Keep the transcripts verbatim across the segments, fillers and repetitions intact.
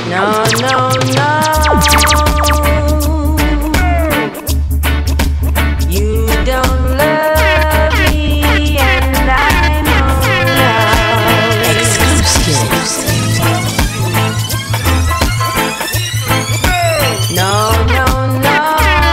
No, no, no. You don't love me, and I know now. Exclusive. No, no, no.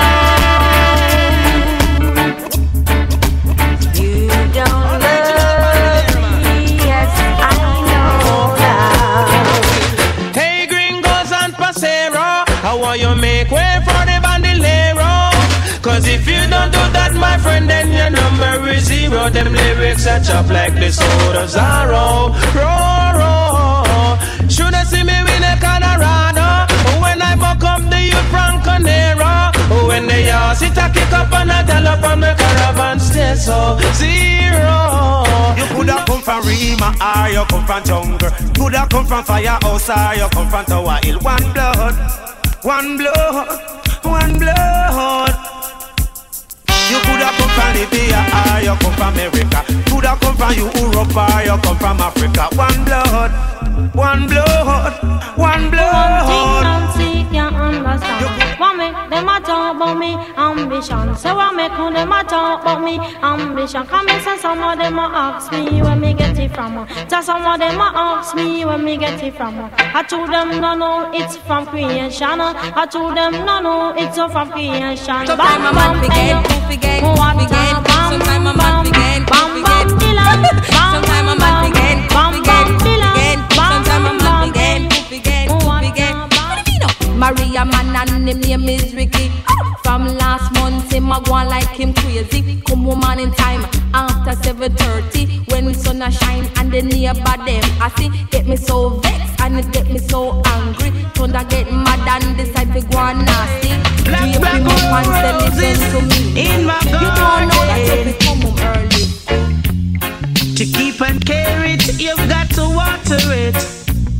You don't love me, yes, I know now. Hey, gringos and pasero, how will you make way for the bandolero? Cause if you don't do that, my friend, then your number is zero. Them lyrics are chopped like the soda Zaro. Roar, roar. Should I see me win a Colorado? When I buck up the youth from Conero. When they all sit a kick up and a tell up on the caravan stay so zero. You coulda come from Rima or you come from jungle. Coulda come from firehouse or you come from Tower Hill. One blood, one blood, one blood. You coulda come from Libya or you come from America. Coulda come from Europe or you come from Africa. One blood, one blood, one blood. One thing can't understand. What make them a talk about me ambition? Say what make them a talk about me ambition? Come and say some of them a ask me where me get it from. Say some of them a ask me where me get it from. I told them no no it's from creation. I told them no no it's from creation. Sometimes a man forget, forget, forget. Sometimes a man forget, forget. Sometimes a man forget, forget, forget. Sometimes a man forget, forget, forget. Maria man and him name is Ricky. From last month him a go on like him crazy. Come woman in time after seven thirty when sun a shine and the neighbor them I see get me so vexed and it get me so angry. Thunder get mad and decide to go on nasty. Black black roses in my garden. You don't know that you come home early. To keep and care it, you've got to water it.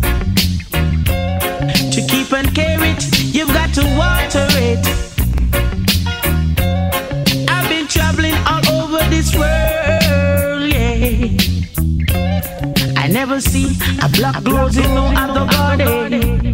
To keep and care it, you've got to water it. I've been traveling all over this world, yeah. I never see a black rose in no other garden.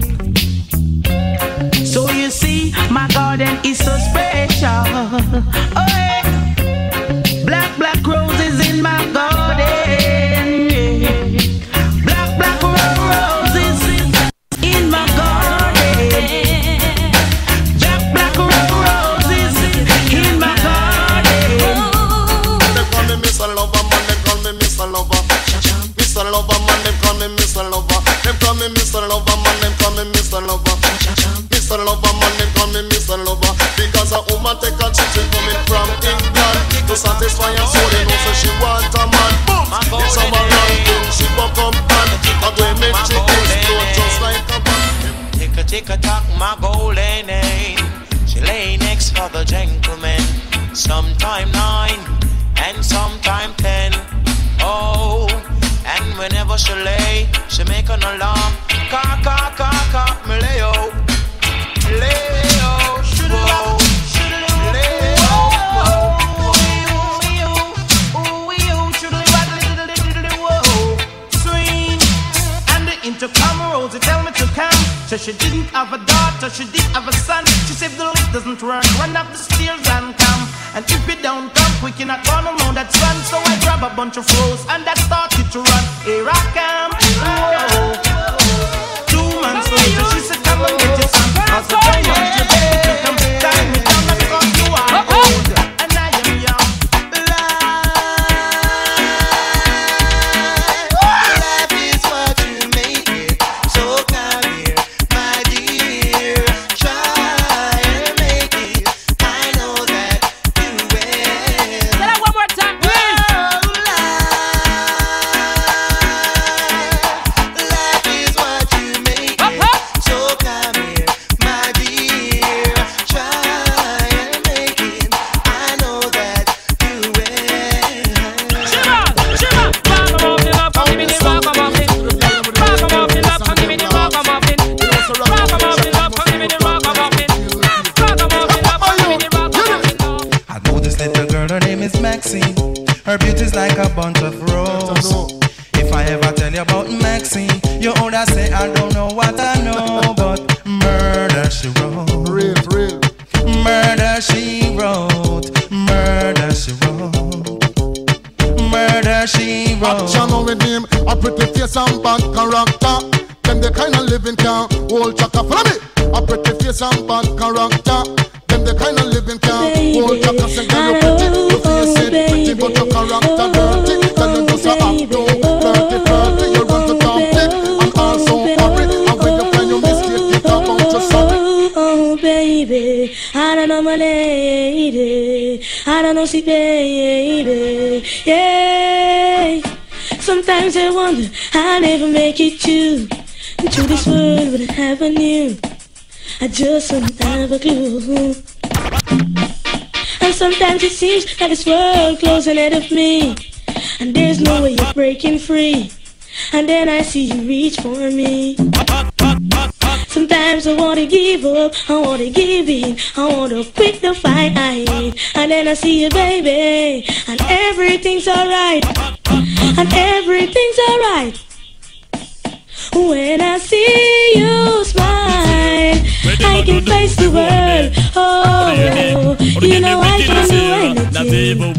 So you see, my garden is so special. Oh yeah. Black, black roses in my garden, yeah. Black, black roses in my garden. Black, black roses in my garden. They call me Mister Lover, man, they call me Mister Lover. Mister Lover, man, they call me Mister Lover. They call me Mister Lover, man, they call me Mister Lover. Mister Lover, man, they call me Mister Lover. Because a woman take a chicken coming from England to satisfy her soul, they know so she want a man. It's a wrong thing, she buck up and I'm going to make chickens flow just like a man. Tick a tick a tock, my golden age. She lay next for the gentleman. Sometime nine and sometime ten. Oh, and whenever she lay, she make an alarm. Ka ka ka ka, me lay oh, lay oh, whoa. Intercom Rosie tell me to come. So she didn't have a daughter, she did have a son. She said the lift doesn't work, run up the stairs and come. And if you don't come quick, you're not gonna know that's fun. So I grab a bunch of roses and I started to run. Here I come, whoa. Two months later she said come and get your son. Cause the time was your baby to come tie me down because you are old and I am young. Her beauty's like a bunch of roses. If I ever I tell you about Maxine, you older say I don't know what I know, but murder she wrote. Real, real. Murder she wrote. Murder she wrote. Murder she wrote. Action with him, a pretty face and bad character. Them the kind of living can hold chaka. Follow me. A pretty face and bad character. Them the kind of living can hold chaka. Say girl you pretty, you face it pretty, but your character dirty. Tell you just a act too flirty, flirty. You run to top dick and also worry. And when you find your mistake, you talk about your sorry. Oh baby, I don't know my lady, I don't know she baby, yeah. Sometimes I wonder I'll never make it to to this world without having you. I just don't have a clue. And sometimes it seems like this world closing ahead of me, and there's no way you're breaking free. And then I see you reach for me. Sometimes I wanna give up, I wanna give in, I wanna quit the fight. And then I see you, baby, and everything's alright. And everything's alright. When I see you smile, I can face the world. Oh, you know I can do anything.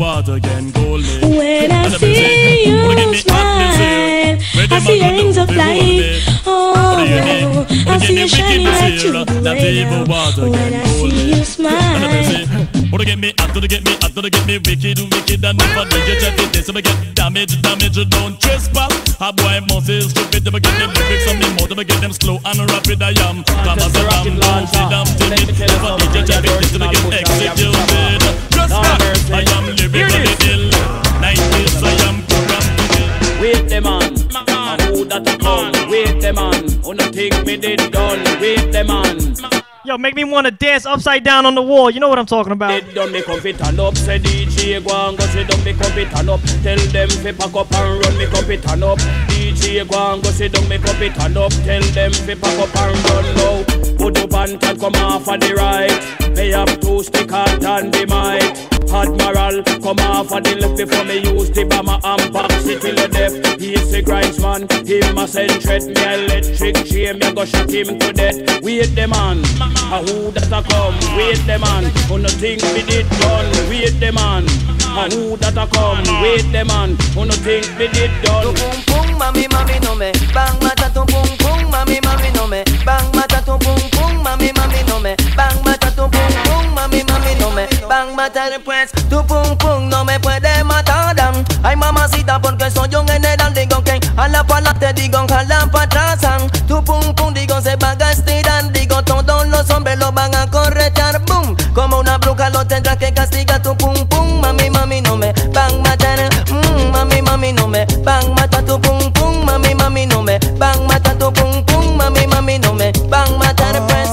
When I see you smile, I see your rings of light. Oh, I see you shining right through the rain. When I see you smile. Oh, to get me, out to get me, out to get me wicked, wicked, and never did you check it. So I get damage, damage, don't trespass. A boy must is stupid, to get them lyrics on me more, to get them slow and rapid. I am come as a damn launcher, damn timid. Never did you check it, so I get executed. Just that, I am lyrically ill. nineties, I am programmed. Wait the man, who that a come? Wait the man, who no think me did done? Wait the man. Yo, make me want to dance upside down on the wall. You know what I'm talking about. Don't me come fit and up. Say D J go and go say don't me come fit and up. Tell them fi pack up and run me come fit and up. D J go and go say don't me come fit and up. Tell them fi pack up and run low. Put up and can come off of the right. They have two stick hard and the mic. Admiral come off of the left before me use the bomber and box it till the death. He's a grindsman, him a send threat. Me electric chain, me go shot him to death. Wait the man, a who that a come? Wait the man, who no think me did done? Wait the man, a who that a come? Wait the man, who no think me did done? Pum pum, mami mami no me, bang mata tu pum pum, mami mami no me, bang mata tu pum pum, mami mami no me, bang mata tu pum pum, mami mami no me, bang mata después tu pum pum no me puede matar. Ay mamacita porque soy un general, digo que a la pala te digo jala pa' atrás. Tu pum pum digo se van a estirar, digo todos los hombres lo van a corretear. Boom, como una bruja lo tendrás que castigar. Tu pum pum, mami mami no me van matar. Mm, mami mami no me van matar. Tu pum pum, mami mami no me van matar. Tu pum pum, mami mami no me van matar pues.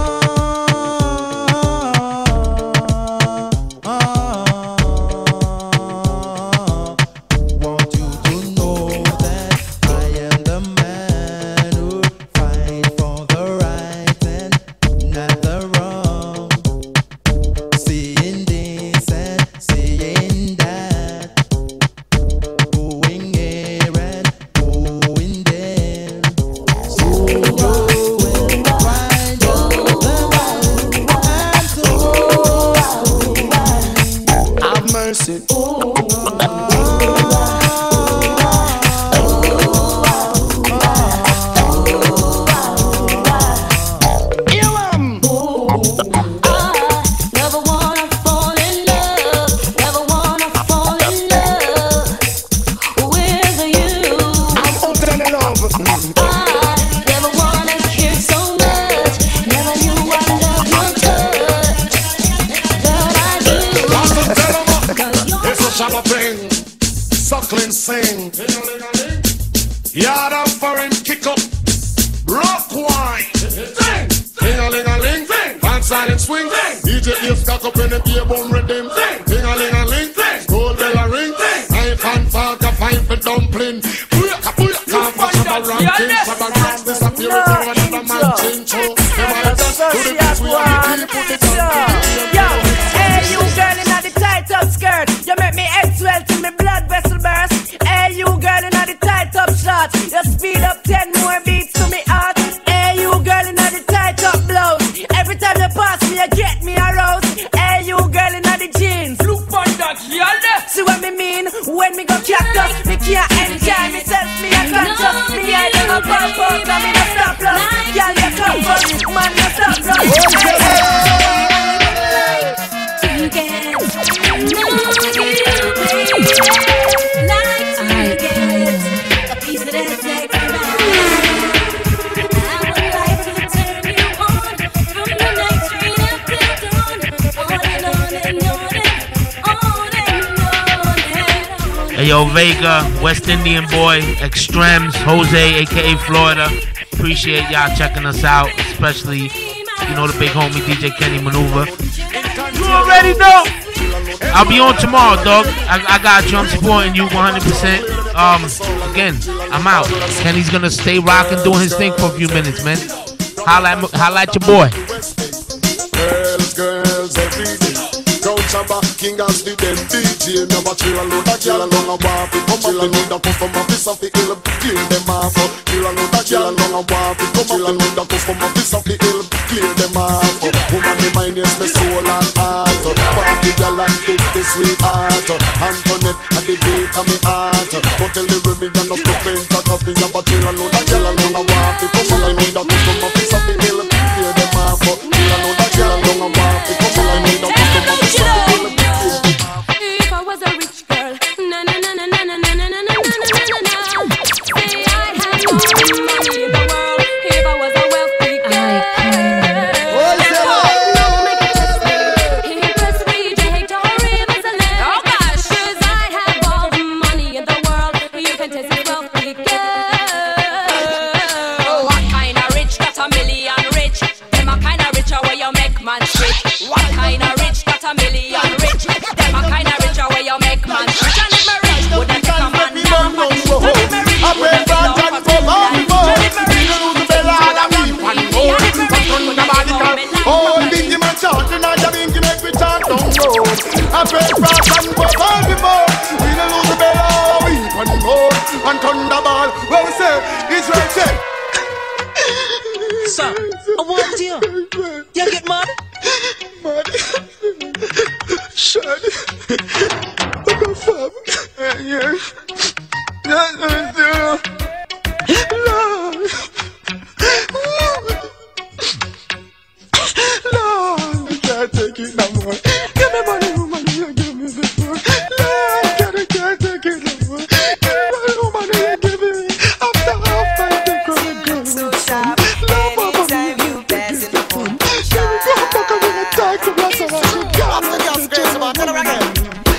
Yard of foreign kick up, rock wine, sing, ding a ling a ling, sing, fan silent swing, sing. D J ears got up in the ear bone rhythm, sing, ding a ling a ling, sing, gold bell a ring, sing, knife and fork a five for dumpling, booyaka booyaka, shabba ranking, shabba ranking, disappear with you another man change show. Them all dance to the beats we are the people that dance. Yo, hey you girl inna the tight up skirt, you make me ex well till me blood vessel burst. Hey you girl inna the tight up shorts. Just speed up ten more beats to me heart. Hey, you girl in the tight up blouse. Every time you pass me, you get me aroused. Hey, you girl in the jeans. Look on that, y'all. See what me mean? When me go cactus, me can't enjoy myself. Me a conscious. Me I never pop up. I mean a stop loss. Girl, you come first. Man, you stop loss. Hey yo, Vega, West Indian boy, Extremes, Jose, aka Florida. Appreciate y'all checking us out, especially, you know, the big homie D J Kenny Maneuver. You already know. I'll be on tomorrow, dog. I, I got you. I'm supporting you one hundred percent. Um, again, I'm out. Kenny's gonna stay rocking, doing his thing for a few minutes, man. Holla at, holla at your boy. Girls, girls, every day. Shabba, king as the dem D J. Never chill and load a chill and long a walk. Come chill and load a puff from a piece of the hill. Clear them off. Chill and load a chill and long a walk. Come chill and load a puff from a piece of the hill. Clear them off. Woman, me mind is my soul and heart. Party girl and take the sweetheart. Antoinette at the beat of me heart. But tell the women you're not to paint a coffee. Never chill and load a chill and long a walk. Come chill and load a puff from a piece of the hill. Clear them off. Chill and load a chill and long a walk. Come chill and load a puff from a piece of the hill. If I was a rich girl, na na na na na na na na na na na na. Say I had all the money in the world. If I was a wealthy girl, no make it test me. Impress me, take or even select. Oh gosh, 'cause I have all the money in the world. You can test this wealthy girl. What kind of rich got a million rich? Them a kind of richer where you make man switch. What kind of rich got a million rich? Them a kind of richer where you make man switch. And if me rich, would them take a man now? And if me rich, I pray for a chance for all the more. We don't lose the bell and a weep and more. But when the body can, oh, bingy man chant, and I bingy make we chant down road. I pray for a chance for all the more. We don't lose the bell and a weep and more. And thunderball, well we say, it's right there. Sir, I want you. You get mad? Mad. Shut. Look at Fab. Yeah. Lord. Lord, we can't take it no more. Give me money, woman, you give me before. Lord, can't, can't take it no more. Give me money, woman, you give me. After half, I think I'm a girl. So sharp, anytime you pass it, you come sharp. Give me back, I'm gonna talk to myself. After just crazy, man, tell her again.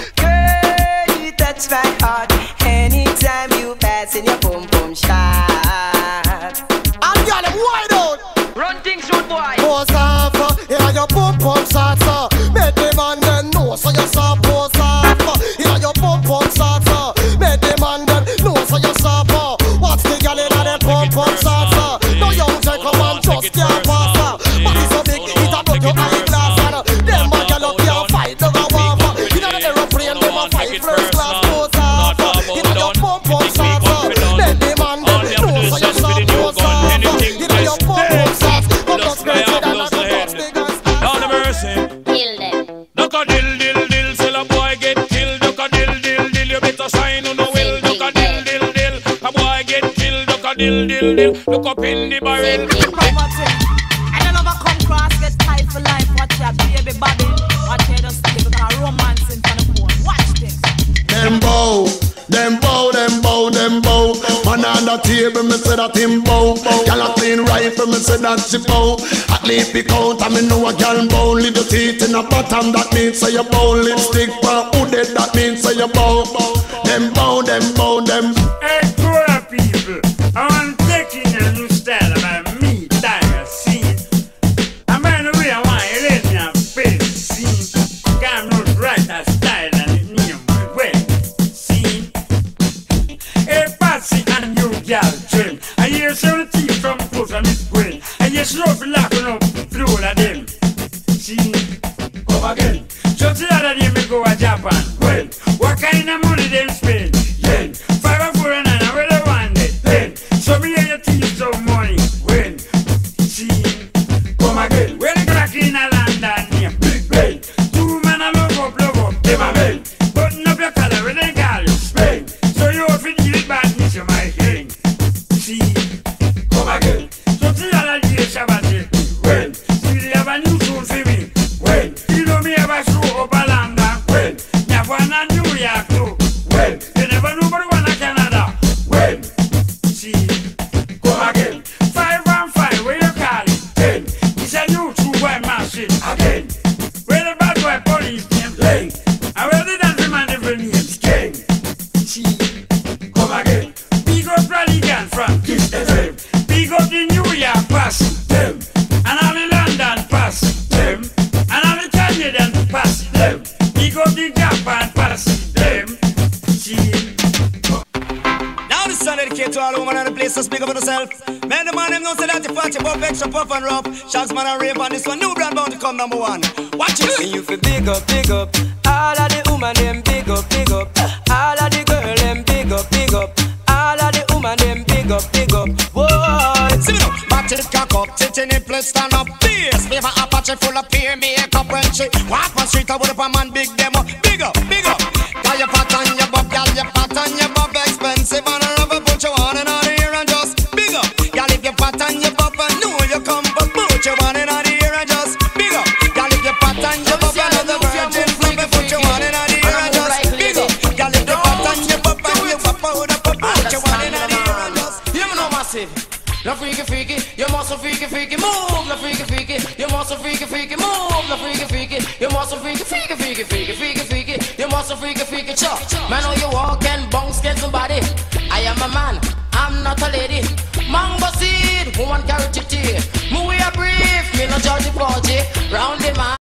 Girl, you touch my heart. Anytime you pass in your boom boom shot. I'm got him wide out. Run things road boy. Pose off, yeah, your boom boom shot, sir. Make the man then know, so you saw pose off. Yeah, your boom boom shot, sir. Make the man then know, so you saw. What's the gal in that boom boom shot, sir? No young take come and just can't pass, sir. But it's so big, it a broke your eyeglass, sir. Them man gal up here fight, no go want. You know the aeroplane, them a fight first class, pose off. You know your boom boom shot, sir. Make the man then know, so you saw pose off. You know your boom boom shot. Come just crazy than a go touch the guns. Lord have mercy. Kill them. Look a dill dill dill, till a boy get killed. Look a dill dill dill, you better sign on the will. Look a dill dill dill, a boy get killed. Look a dill dill dill, look up in the barrel. I don't ever come cross, get tight for life. Watch your baby body. Watch your just stick with a romance in front of phone. Watch this. Them bow, them bow, them bow, them bow. Man on the table, me say that him bow. Gyal a clean rifle, me say that she bow. At least pick out, and me know a gyal bow. Little teeth in a bottom, that means say you bow. Lipstick for hooded, that means say you bow. Them bow, them bow, them. Hey, poor people, I'm taking a new style about me, Tiger Scene. I'm by the way I want you let me have face scene. I'm not right as style and it name well scene. Hey, Patsy and you gal trend. I hear seventeen from close and it's brain. I hear slow for locking up flow of them. See, come again. Just the other day me go to Japan. Well, what kind of money them spend? Yen. Five or four and nine, where they want it? Then, places, big up on yourself. Man, the man them know say that you fat, you buff, extra puff and rough. Shags man and rave on this one, new brand bound to come number one. Watch it. And you feel big up, big up. All of the woman them big up, big up. All of the girl them big up, big up. All of the woman them big up, big up. Whoa. See me now, back to the cock up, tit in the place, stand up. Fierce, flavor Apache full of peer, makeup when she walk on street, I would up a man big them up. Big up, big up. Got your fat on your buff, gal, your fat on your buff, expensive and I love a put you on and on here and just big up. Gal, if your fat on your buff, I know you come, but put you on and on here and just big up. Gal, if your fat on your buff, I know the virgin from me, put you on and on here and just big up. Gal, if your fat on your buff, and you pop out up, put you on and on here and just. You know massive. La freaky freaky, you must so freaky freaky move. La freaky freaky, you must so freaky freaky move. La freaky freaky, you must so freaky freaky freaky freaky freaky freaky, you must so freaky freaky chop. Man, how you walk and bounce, get somebody. I am a man, I'm not a lady. Mango seed, woman carrot tea. Me we a brief, me no judge the party. Round the man.